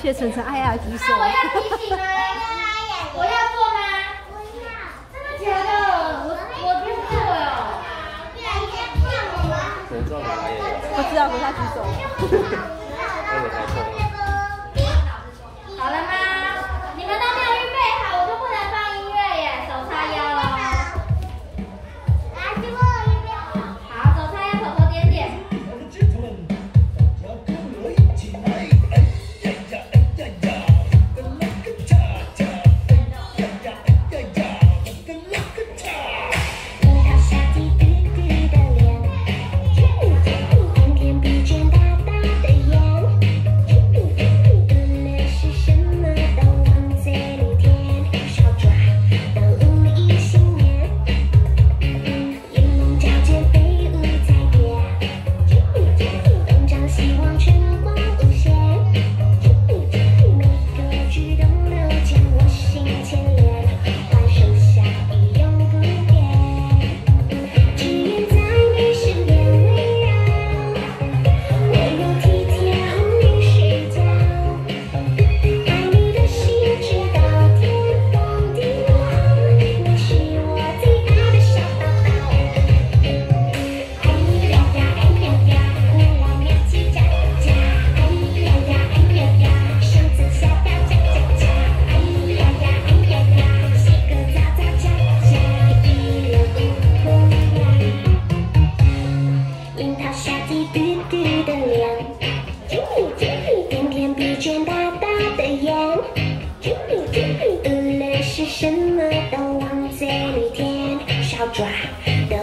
谢晨晨，哎呀，举手。 我要提醒吗？我要做吗？不要。真的假的？我不做哟。 我知道你来也有。 我知道，可是他举手。 那个才错。 好了吗？你们都没有预备好，我就不能放音乐耶，手叉腰哦。来，去帮我预备好。好，手叉腰，头头点点。 什么都往嘴里填，小爪。